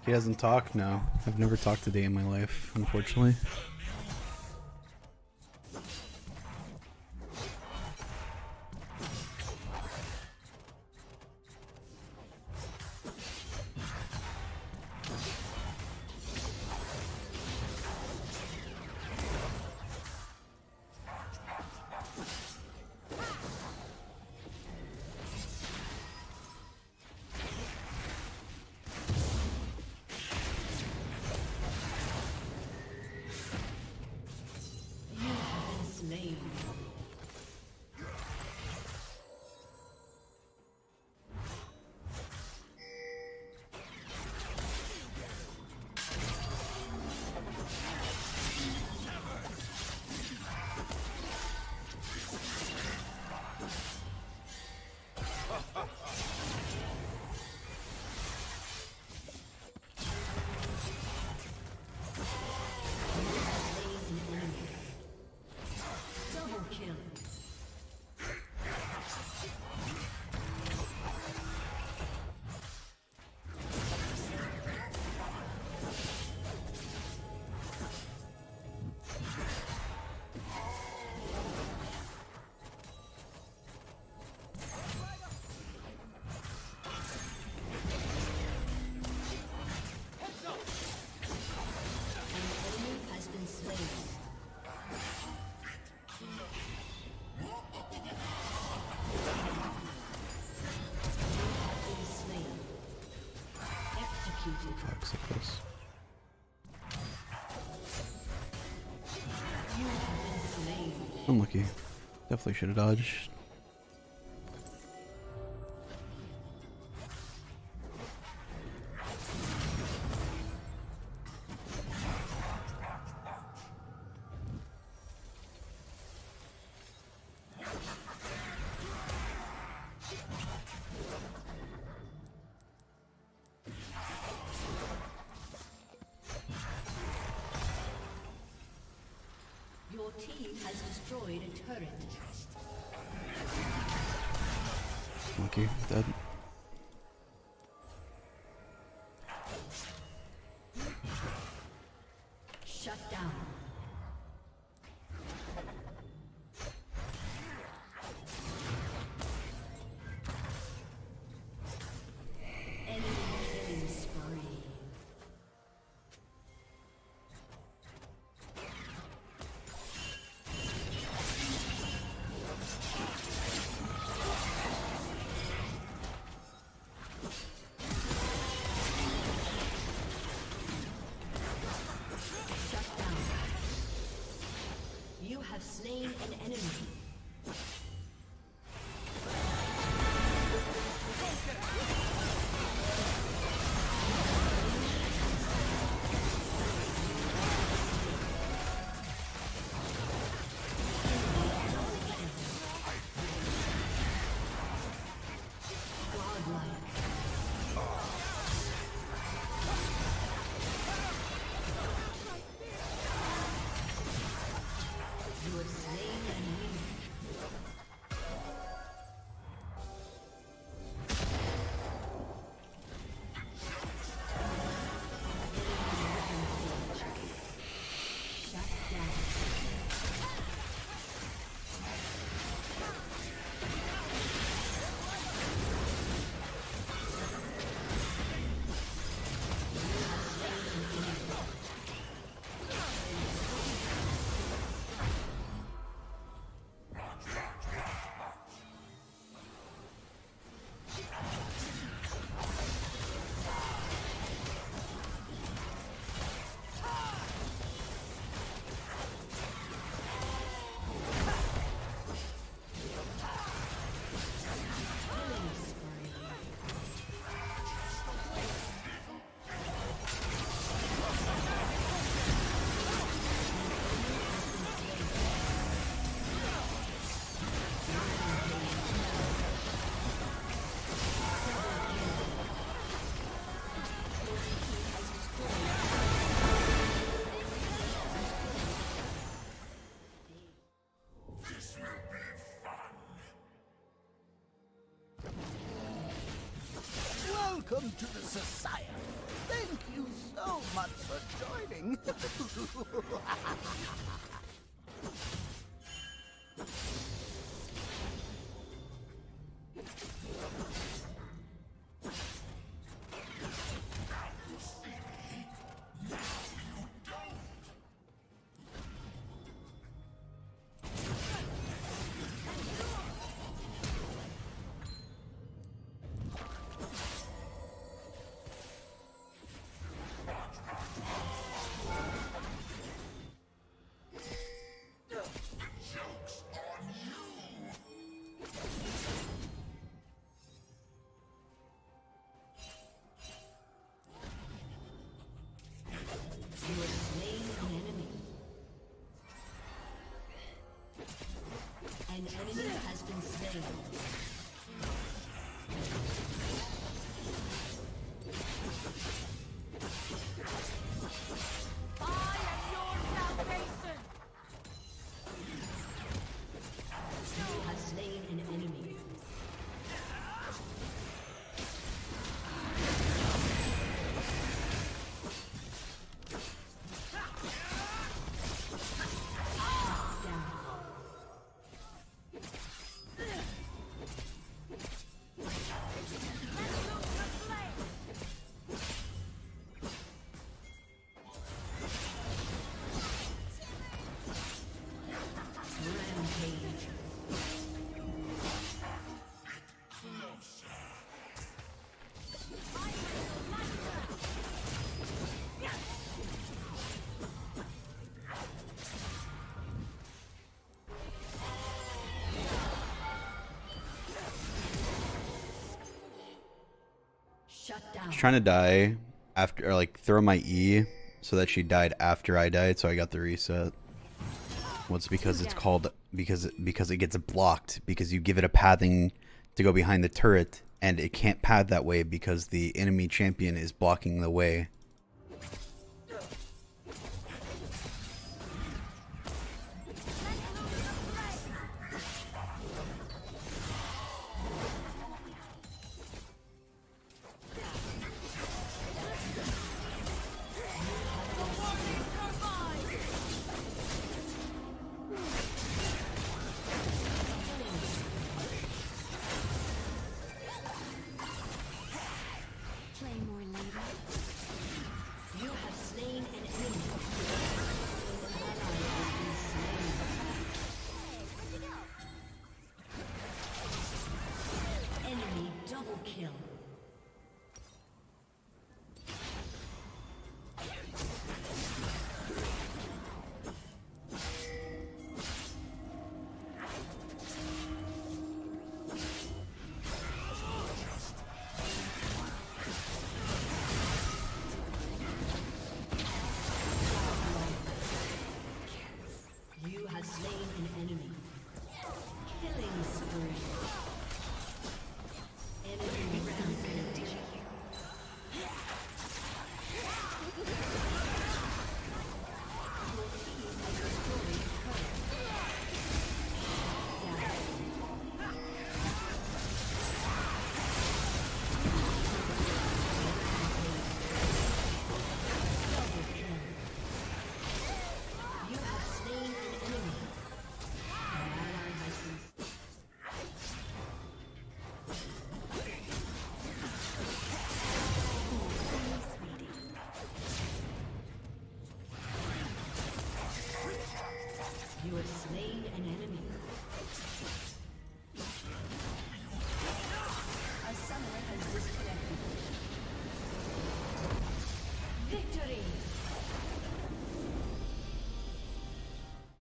He hasn't talked? No. I've never talked to Day in my life, unfortunately. Fuck, like this. Unlucky. Definitely should have dodged. Your team has destroyed a turret. Lucky, dead. Shut down. Enemy killing spree. Welcome to the society. Thank you so much for joining. An enemy has been slain. I am your salvation! You have slain an enemy. Shut down. I was trying to die after, or like throw my E so that she died after I died, so I got the reset. Well, it's because it's called because it gets blocked because you give it a pathing to go behind the turret, and it can't path that way because the enemy champion is blocking the way.